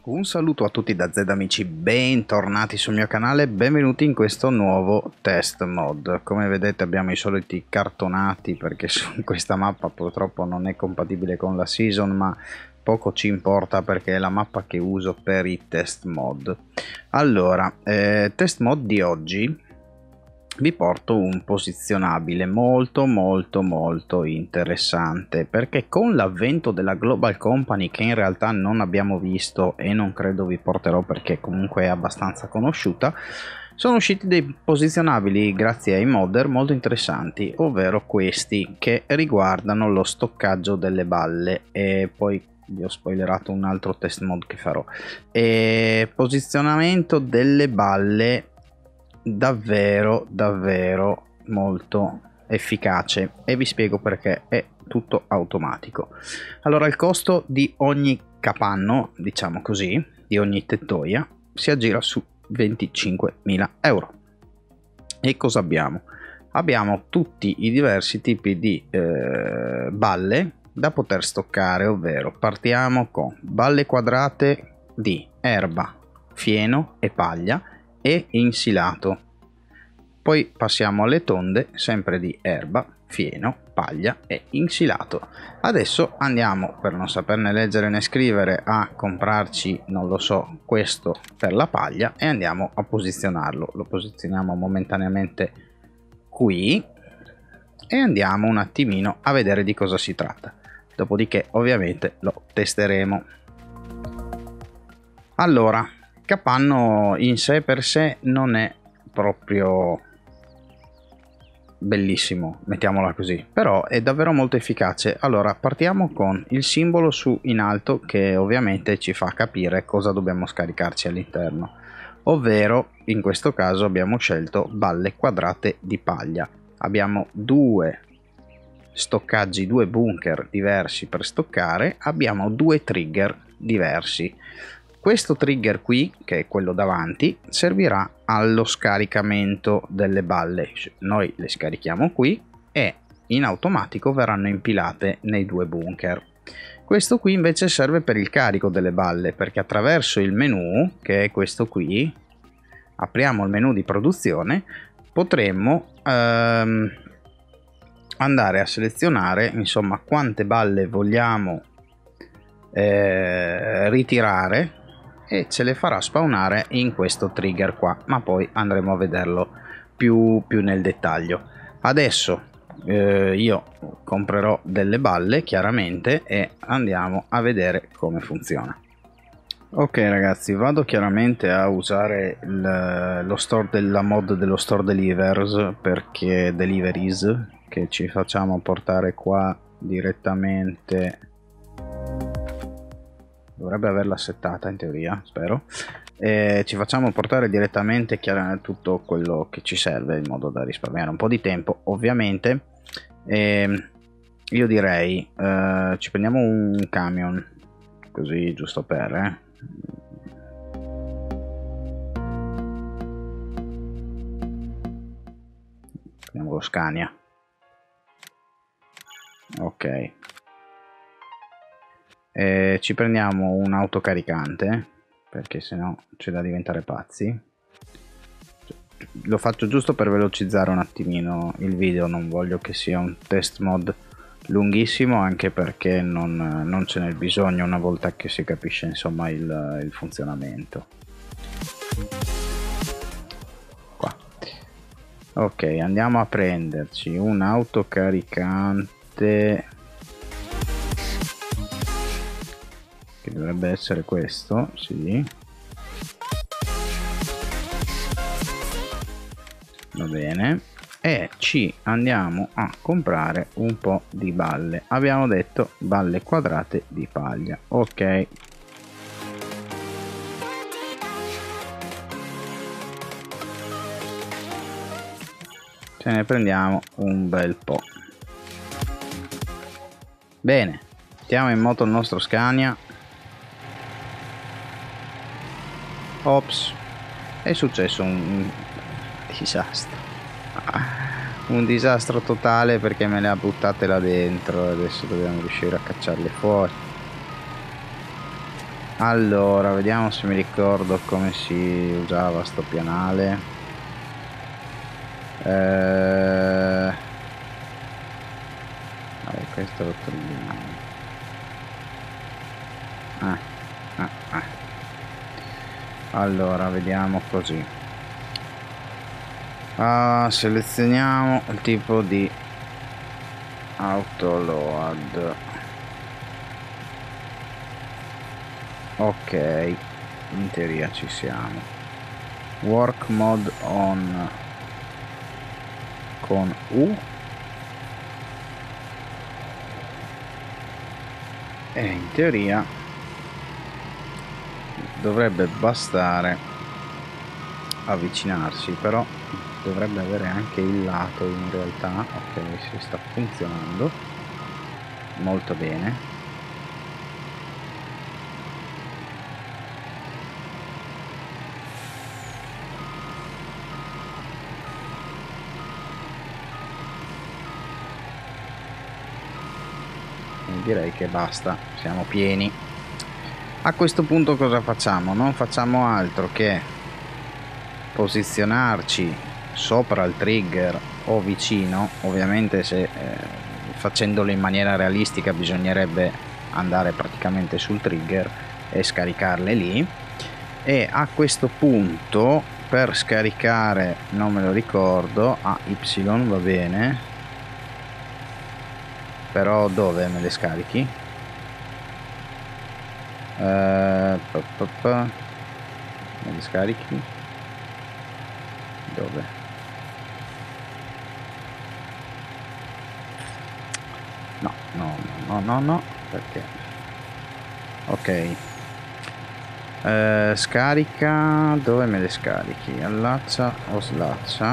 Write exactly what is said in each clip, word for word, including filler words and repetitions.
Un saluto a tutti da Zed amici, bentornati sul mio canale, benvenuti in questo nuovo test mod. Come vedete abbiamo i soliti cartonati perché su questa mappa purtroppo non è compatibile con la season, ma poco ci importa perché è la mappa che uso per i test mod. Allora, eh, test mod di oggi vi porto un posizionabile molto molto molto interessante, perché con l'avvento della Global Company, che in realtà non abbiamo visto e non credo vi porterò perché comunque è abbastanza conosciuta, sono usciti dei posizionabili grazie ai modder molto interessanti, ovvero questi che riguardano lo stoccaggio delle balle. E poi vi ho spoilerato un altro test mod che farò. E posizionamento delle balle davvero davvero molto efficace, e vi spiego perché. È tutto automatico. Allora, il costo di ogni capanno, diciamo così, di ogni tettoia si aggira su venticinquemila euro. E cosa abbiamo? Abbiamo tutti i diversi tipi di eh, balle da poter stoccare, ovvero partiamo con balle quadrate di erba, fieno e paglia e insilato. Poi passiamo alle tonde, sempre di erba, fieno, paglia e insilato. Adesso andiamo, per non saperne leggere né scrivere, a comprarci, non lo so, questo per la paglia e andiamo a posizionarlo. Lo posizioniamo momentaneamente qui e andiamo un attimino a vedere di cosa si tratta. Dopodiché ovviamente lo testeremo. Allora, capanno in sé per sé non è proprio bellissimo, mettiamola così, però è davvero molto efficace. Allora, partiamo con il simbolo su in alto, che ovviamente ci fa capire cosa dobbiamo scaricarci all'interno, ovvero in questo caso abbiamo scelto balle quadrate di paglia. Abbiamo due stoccaggi, due bunker diversi per stoccare, abbiamo due trigger diversi. Questo trigger qui, che è quello davanti, servirà allo scaricamento delle balle. Noi le scarichiamo qui e in automatico verranno impilate nei due bunker. Questo qui invece serve per il carico delle balle, perché attraverso il menu, che è questo qui, apriamo il menu di produzione, potremmo ehm, andare a selezionare insomma quante balle vogliamo eh, ritirare, e ce le farà spawnare in questo trigger qua, ma poi andremo a vederlo più, più nel dettaglio. Adesso eh, io comprerò delle balle chiaramente e andiamo a vedere come funziona. Ok ragazzi, vado chiaramente a usare il, lo store della mod dello store delivers, perché deliveries, che ci facciamo portare qua direttamente. Dovrebbe averla settata in teoria, spero. E ci facciamo portare direttamente chiaramente tutto quello che ci serve, in modo da risparmiare un po' di tempo ovviamente. E io direi eh, ci prendiamo un camion, così giusto per eh. Prendiamo lo Scania. Ok. E ci prendiamo un autocaricante, perché sennò c'è da diventare pazzi. Lo faccio giusto per velocizzare un attimino il video, non voglio che sia un test mod lunghissimo, anche perché non, non ce n'è bisogno una volta che si capisce insomma il, il funzionamento. Qua. Ok, andiamo a prenderci un autocaricante, che dovrebbe essere questo, sì, va bene, e ci andiamo a comprare un po' di balle. Abbiamo detto balle quadrate di paglia. Ok, ce ne prendiamo un bel po'. Bene, mettiamo in moto il nostro Scania. Ops, è successo un disastro, un disastro totale, perché me le ha buttate là dentro. Adesso dobbiamo riuscire a cacciarle fuori. Allora, vediamo se mi ricordo come si usava sto pianale. Eh... Vabbè, questo lo togliamo. Ah, ah, ah. Allora, vediamo così. Ah, selezioniamo il tipo di autoload. Ok, in teoria ci siamo. Work mode on con U e in teoria dovrebbe bastare avvicinarsi, però dovrebbe avere anche il lato in realtà. Ok, si sta funzionando molto bene. Direi che basta, siamo pieni. A questo punto cosa facciamo? Non facciamo altro che posizionarci sopra il trigger o vicino. Ovviamente se eh, facendolo in maniera realistica bisognerebbe andare praticamente sul trigger e scaricarle lì. E a questo punto per scaricare, non me lo ricordo, a Y va bene. Però dove me le scarichi? Uh, pa, pa, pa. Me le scarichi? Dove? No, no, no, no, no, perché? Ok. Uh, scarica, dove me le scarichi? Allaccia o slaccia?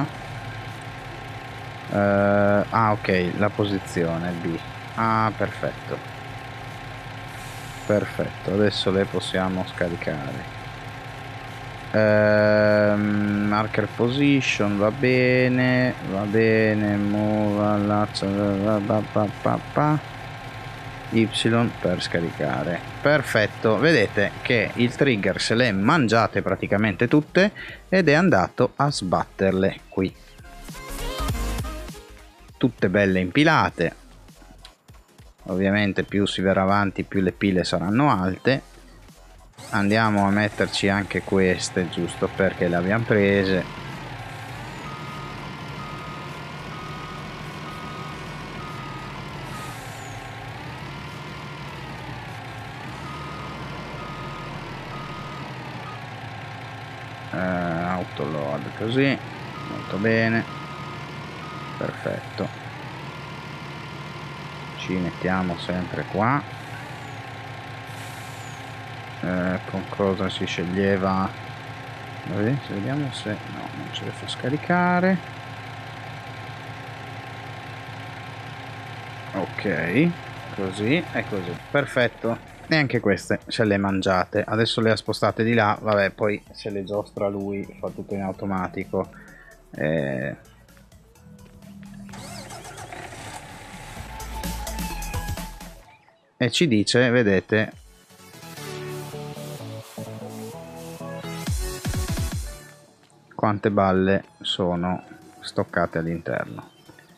Uh, ah, ok, la posizione B. Ah, perfetto. Perfetto, adesso le possiamo scaricare. Uh, marker position, va bene, va bene, move, allaccia, pa, pa, pa, pa. Y per scaricare. Perfetto, vedete che il trigger se le è mangiate praticamente tutte ed è andato a sbatterle qui. Tutte belle impilate. Ovviamente più si verrà avanti più le pile saranno alte. Andiamo a metterci anche queste, giusto perché le abbiamo prese. eh, autoload così, molto bene, perfetto. Ci mettiamo sempre qua. Eh, con cosa si sceglieva? Vabbè, vediamo se no, non ce le fa scaricare. Ok, così e così, perfetto. E anche queste se le mangiate. Adesso le ha spostate di là. Vabbè, poi se le giostra lui fa tutto in automatico. eh... e ci dice, vedete, quante balle sono stoccate all'interno.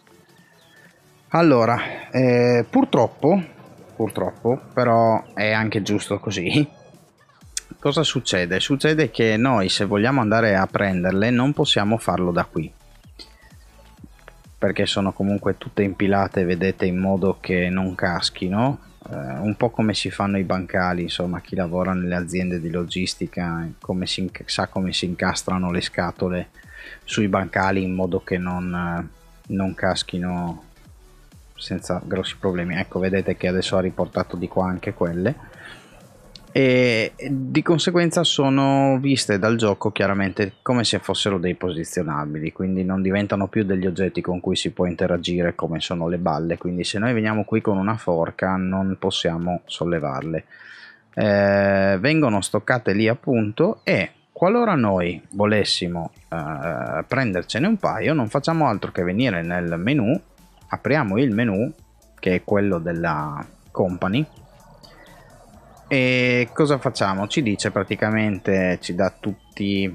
Allora, eh, purtroppo, purtroppo, però è anche giusto così. Cosa succede? Succede che noi, se vogliamo andare a prenderle, non possiamo farlo da qui, perché sono comunque tutte impilate, vedete, in modo che non caschino. Eh, un po' come si fanno i bancali, insomma, chi lavora nelle aziende di logistica come si sa come si incastrano le scatole sui bancali in modo che non, eh, non caschino senza grossi problemi. Ecco, vedete che adesso ha riportato di qua anche quelle e di conseguenza sono viste dal gioco chiaramente come se fossero dei posizionabili, quindi non diventano più degli oggetti con cui si può interagire come sono le balle. Quindi se noi veniamo qui con una forca non possiamo sollevarle, eh, vengono stoccate lì appunto, e qualora noi volessimo eh, prendercene un paio non facciamo altro che venire nel menu, apriamo il menu che è quello della company, E cosa facciamo? Ci dice praticamente, ci dà tutti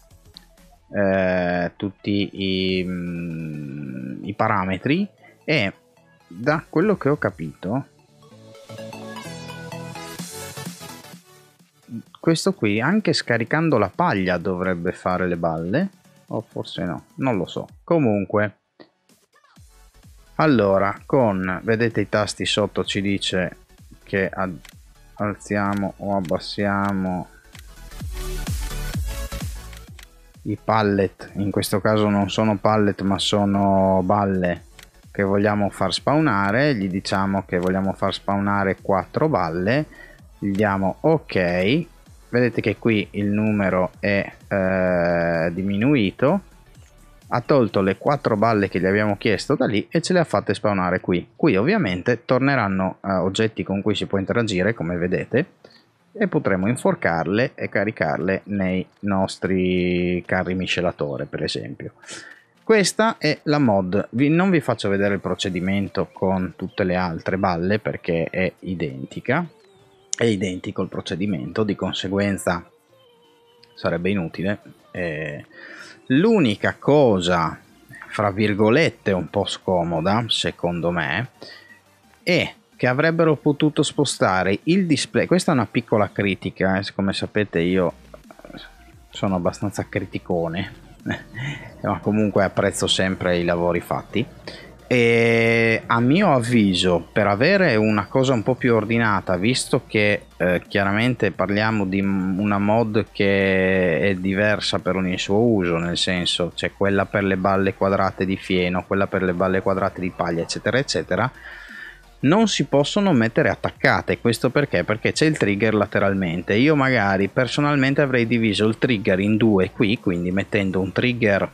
eh, tutti i, mm, i parametri, e da quello che ho capito questo qui anche scaricando la paglia dovrebbe fare le balle, o forse no, non lo so. Comunque, allora, con, vedete i tasti sotto, ci dice che alziamo o abbassiamo i pallet, in questo caso non sono pallet ma sono balle che vogliamo far spawnare. Gli diciamo che vogliamo far spawnare quattro balle, gli diamo ok. Vedete che qui il numero è eh, diminuito, ha tolto le quattro balle che gli abbiamo chiesto da lì e ce le ha fatte spawnare qui. Qui ovviamente torneranno eh, oggetti con cui si può interagire, come vedete, e potremo inforcarle e caricarle nei nostri carri miscelatore, per esempio. Questa è la mod. Vi, non vi faccio vedere il procedimento con tutte le altre balle perché è identica, è identico il procedimento, di conseguenza sarebbe inutile. Eh, l'unica cosa, fra virgolette, un po' scomoda, secondo me, è che avrebbero potuto spostare il display. Questa è una piccola critica, eh. Come sapete io sono abbastanza criticone ma comunque apprezzo sempre i lavori fatti, e a mio avviso, per avere una cosa un po' più ordinata, visto che eh, chiaramente parliamo di una mod che è diversa per ogni suo uso, nel senso c'è quella per le balle quadrate di fieno, quella per le balle quadrate di paglia, eccetera eccetera, non si possono mettere attaccate. Questo perché? Perché c'è il trigger lateralmente. Io magari personalmente avrei diviso il trigger in due qui, quindi mettendo un trigger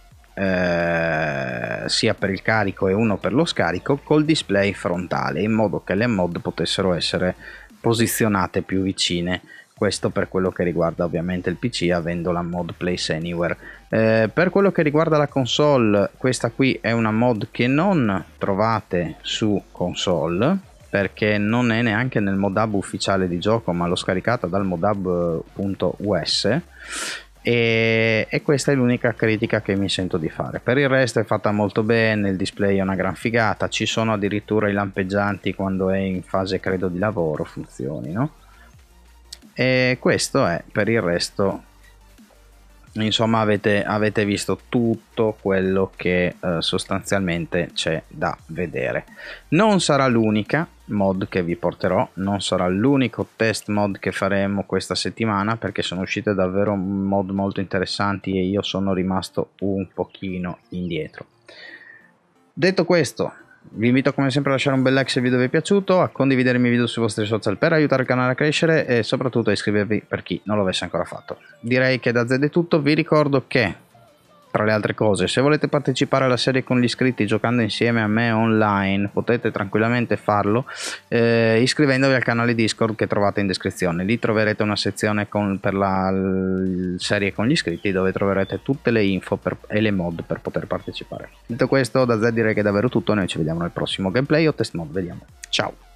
eh, sia per il carico e uno per lo scarico col display frontale, in modo che le mod potessero essere posizionate più vicine. Questo per quello che riguarda ovviamente il P C, avendo la mod Place Anywhere. Eh, per quello che riguarda la console, questa qui è una mod che non trovate su console, perché non è neanche nel modhub ufficiale di gioco, ma l'ho scaricata dal modhub punto U S, e, e questa è l'unica critica che mi sento di fare. Per il resto è fatta molto bene, il display è una gran figata, ci sono addirittura i lampeggianti quando è in fase, credo, di lavoro, funzioni, no? E questo è, per il resto, insomma, avete, avete visto tutto quello che eh, sostanzialmente c'è da vedere. Non sarà l'unica mod che vi porterò, non sarà l'unico test mod che faremo questa settimana, perché sono uscite davvero mod molto interessanti e io sono rimasto un pochino indietro. Detto questo, vi invito come sempre a lasciare un bel like se il video vi è piaciuto, a condividere i miei video sui vostri social per aiutare il canale a crescere e soprattutto a iscrivervi per chi non lo avesse ancora fatto. Direi che da Zed è tutto. Vi ricordo che, tra le altre cose, se volete partecipare alla serie con gli iscritti giocando insieme a me online, potete tranquillamente farlo eh, iscrivendovi al canale Discord che trovate in descrizione. Lì troverete una sezione con, per la l, serie con gli iscritti, dove troverete tutte le info per, e le mod per poter partecipare. Detto questo, da Zed direi che è davvero tutto. Noi ci vediamo nel prossimo gameplay o test mod. Vediamo. Ciao!